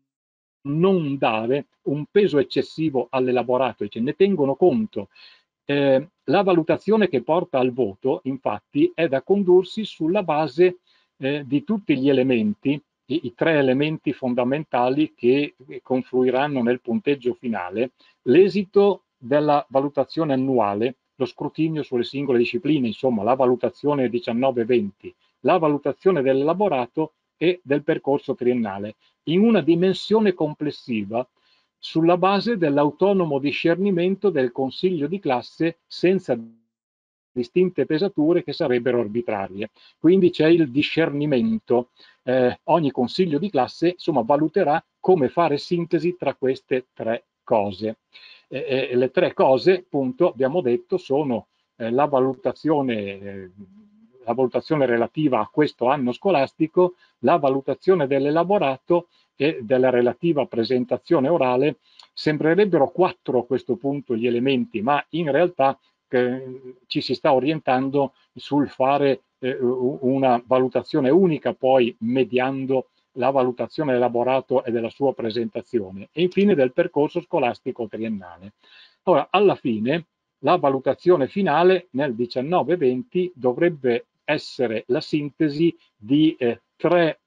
non dare un peso eccessivo all'elaborato, cioè ne tengono conto. La valutazione che porta al voto, infatti, è da condursi sulla base di tutti gli elementi, i tre elementi fondamentali che confluiranno nel punteggio finale: l'esito della valutazione annuale, lo scrutinio sulle singole discipline, insomma la valutazione 19-20, la valutazione dell'elaborato e del percorso triennale, in una dimensione complessiva sulla base dell'autonomo discernimento del consiglio di classe senza distinte pesature che sarebbero arbitrarie. Quindi c'è il discernimento. Ogni consiglio di classe insomma valuterà come fare sintesi tra queste tre cose. Le tre cose, appunto, abbiamo detto, sono la valutazione relativa a questo anno scolastico, la valutazione dell'elaborato e della relativa presentazione orale. Sembrerebbero 4 a questo punto gli elementi, ma in realtà ci si sta orientando sul fare una valutazione unica, poi mediando la valutazione dell'elaborato e della sua presentazione, e infine del percorso scolastico triennale. Ora, alla fine, la valutazione finale nel 19-20 dovrebbe essere la sintesi di tre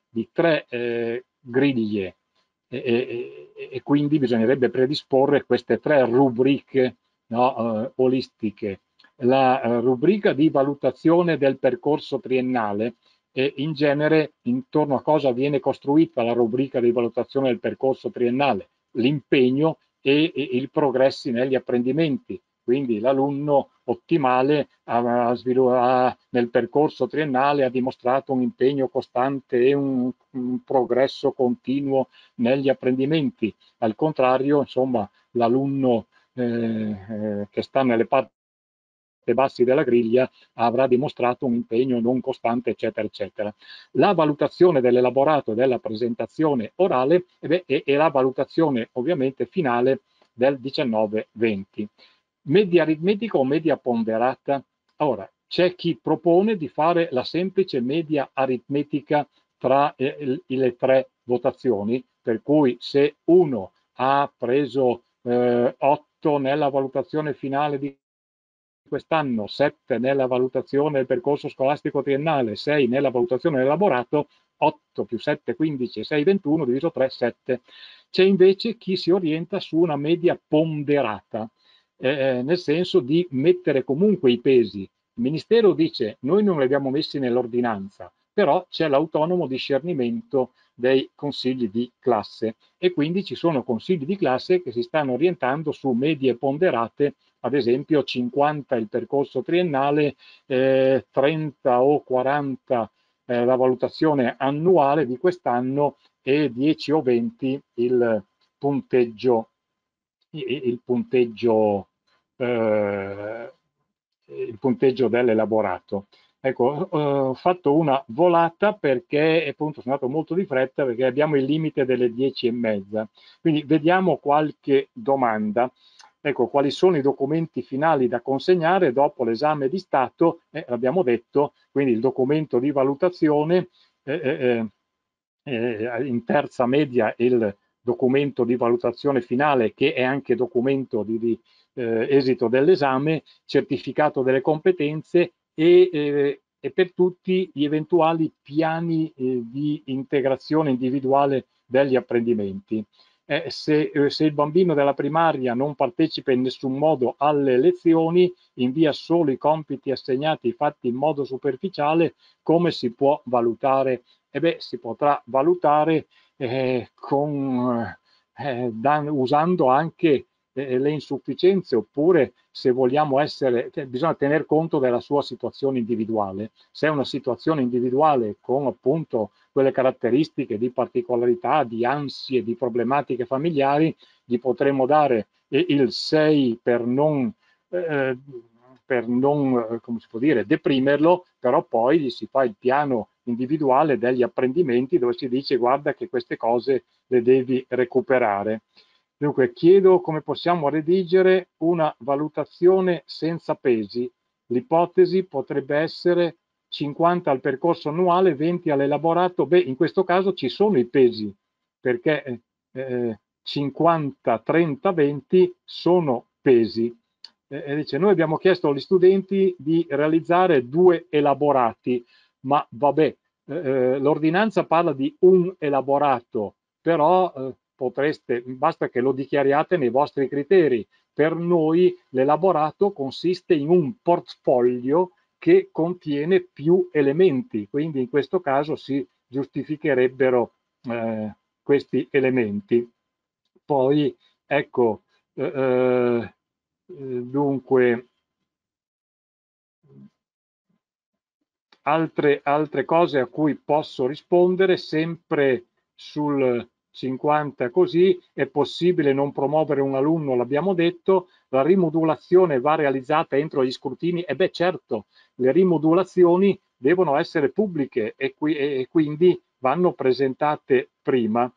griglie, e quindi bisognerebbe predisporre queste tre rubriche, no, olistiche. La rubrica di valutazione del percorso triennale, e in genere intorno a cosa viene costruita la rubrica di valutazione del percorso triennale? L'impegno e i progressi negli apprendimenti. Quindi l'alunno ottimale nel percorso triennale ha dimostrato un impegno costante e un progresso continuo negli apprendimenti. Al contrario, insomma, l'alunno che sta nelle parti bassi della griglia avrà dimostrato un impegno non costante, eccetera, eccetera. La valutazione dell'elaborato e della presentazione orale e la valutazione ovviamente finale del 19-20. Media aritmetica o media ponderata? Ora, c'è chi propone di fare la semplice media aritmetica tra le tre votazioni, per cui se uno ha preso 8 nella valutazione finale di quest'anno, 7 nella valutazione del percorso scolastico triennale, 6 nella valutazione dell'elaborato, 8 più 7, 15 e 6, 21, diviso 3, 7. C'è invece chi si orienta su una media ponderata, nel senso di mettere comunque i pesi. Il Ministero dice: noi non li abbiamo messi nell'ordinanza, però c'è l'autonomo discernimento dei consigli di classe e quindi ci sono consigli di classe che si stanno orientando su medie ponderate, ad esempio 50 il percorso triennale, 30 o 40 la valutazione annuale di quest'anno e 10 o 20 il punteggio dell'elaborato. Ecco, ho fatto una volata perché appunto sono andato molto di fretta perché abbiamo il limite delle 10:30. Quindi vediamo qualche domanda. Ecco, quali sono i documenti finali da consegnare dopo l'esame di Stato? L'abbiamo detto, quindi il documento di valutazione, in terza media il documento di valutazione finale che è anche documento di esito dell'esame, certificato delle competenze e per tutti gli eventuali piani di integrazione individuale degli apprendimenti. Se il bambino della primaria non partecipa in nessun modo alle lezioni, invia solo i compiti assegnati fatti in modo superficiale, come si può valutare? Si potrà valutare usando anche le insufficienze, oppure se vogliamo bisogna tener conto della sua situazione individuale. Se è una situazione individuale con appunto quelle caratteristiche di particolarità, di ansie, di problematiche familiari, gli potremo dare il 6 per non come si può dire, deprimerlo, però poi gli si fa il piano individuale degli apprendimenti dove si dice: guarda che queste cose le devi recuperare. Dunque, chiedo come possiamo redigere una valutazione senza pesi. L'ipotesi potrebbe essere 50 al percorso annuale, 20 all'elaborato. In questo caso ci sono i pesi, perché 50, 30, 20 sono pesi. Dice: noi abbiamo chiesto agli studenti di realizzare 2 elaborati, ma vabbè, l'ordinanza parla di un elaborato, però basta che lo dichiariate nei vostri criteri. Per noi l'elaborato consiste in un portfolio che contiene più elementi, quindi in questo caso si giustificherebbero questi elementi. Poi, ecco, dunque, altre cose a cui posso rispondere, sempre sul 50 così, è possibile non promuovere un alunno, l'abbiamo detto, la rimodulazione va realizzata entro gli scrutini, certo, le rimodulazioni devono essere pubbliche e quindi vanno presentate prima.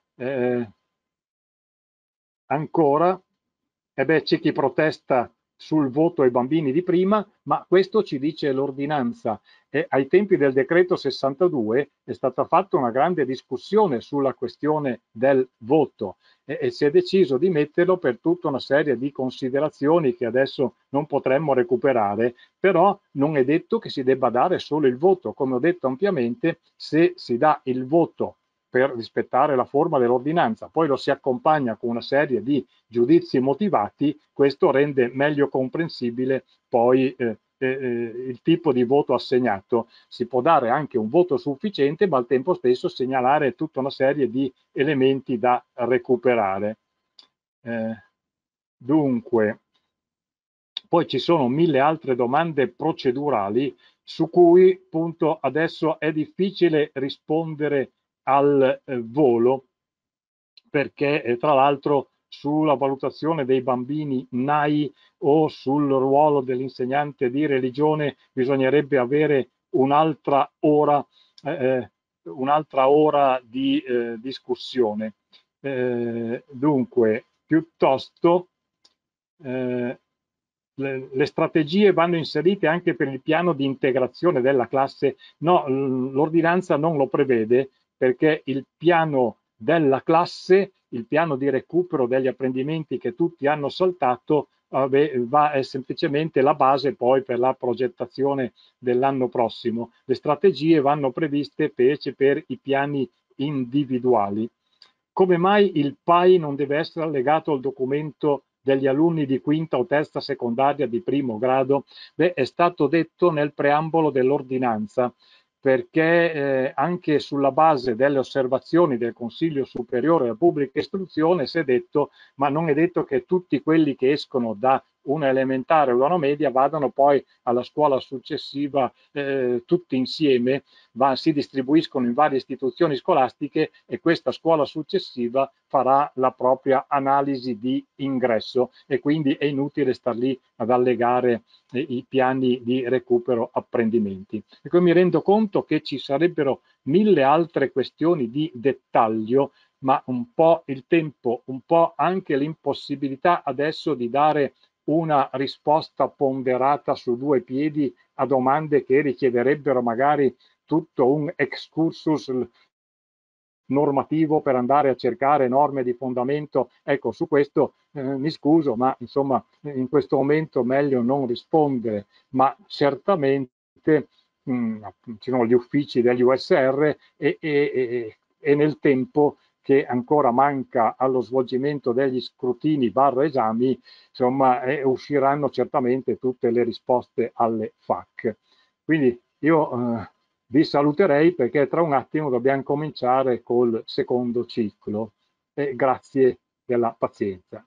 Ancora, c'è chi protesta sul voto ai bambini di prima, ma questo ci dice l'ordinanza. Ai tempi del decreto 62 è stata fatta una grande discussione sulla questione del voto e si è deciso di metterlo per tutta una serie di considerazioni che adesso non potremmo recuperare, però non è detto che si debba dare solo il voto. Come ho detto ampiamente, se si dà il voto per rispettare la forma dell'ordinanza, poi lo si accompagna con una serie di giudizi motivati, questo rende meglio comprensibile poi il tipo di voto assegnato. Si può dare anche un voto sufficiente, ma al tempo stesso segnalare tutta una serie di elementi da recuperare. Dunque, poi ci sono 1000 altre domande procedurali su cui appunto adesso è difficile rispondere al volo, perché tra l'altro sulla valutazione dei bambini NAI o sul ruolo dell'insegnante di religione bisognerebbe avere un'altra ora di discussione. Dunque, piuttosto le strategie vanno inserite anche per il piano di integrazione della classe. No, l'ordinanza non lo prevede, perché il piano della classe, il piano di recupero degli apprendimenti che tutti hanno saltato, è semplicemente la base poi per la progettazione dell'anno prossimo. Le strategie vanno previste invece per i piani individuali. Come mai il PAI non deve essere allegato al documento degli alunni di quinta o terza secondaria di primo grado? Beh, è stato detto nel preambolo dell'ordinanza, perché anche sulla base delle osservazioni del Consiglio Superiore della Pubblica Istruzione si è detto, ma non è detto che tutti quelli che escono da una elementare o da una media vadano poi alla scuola successiva tutti insieme, si distribuiscono in varie istituzioni scolastiche e questa scuola successiva farà la propria analisi di ingresso, e quindi è inutile star lì ad allegare i piani di recupero apprendimenti. E mi rendo conto che ci sarebbero mille altre questioni di dettaglio, ma un po' il tempo, un po' anche l'impossibilità adesso di dare una risposta ponderata su due piedi a domande che richiederebbero magari tutto un excursus normativo per andare a cercare norme di fondamento. Ecco, su questo mi scuso, ma insomma in questo momento meglio non rispondere, ma certamente ci sono gli uffici degli USR e nel tempo che ancora manca allo svolgimento degli scrutini / esami, insomma, usciranno certamente tutte le risposte alle FAQ. Quindi io vi saluterei, perché tra un attimo dobbiamo cominciare col secondo ciclo, e grazie della pazienza.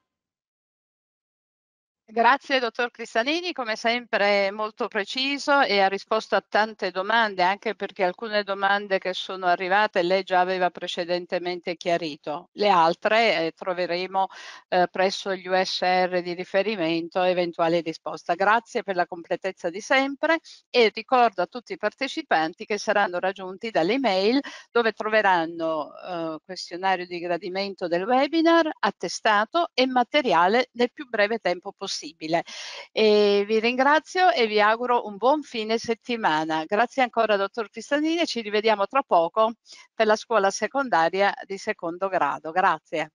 Grazie dottor Cristianini, come sempre molto preciso, e ha risposto a tante domande, anche perché alcune domande che sono arrivate lei già aveva precedentemente chiarito. Le altre troveremo presso gli USR di riferimento eventuali risposte. Grazie per la completezza di sempre, e ricordo a tutti i partecipanti che saranno raggiunti dall'email, dove troveranno questionario di gradimento del webinar, attestato e materiale nel più breve tempo possibile. E vi ringrazio e vi auguro un buon fine settimana. Grazie ancora dottor Cristianini, e ci rivediamo tra poco per la scuola secondaria di secondo grado. Grazie.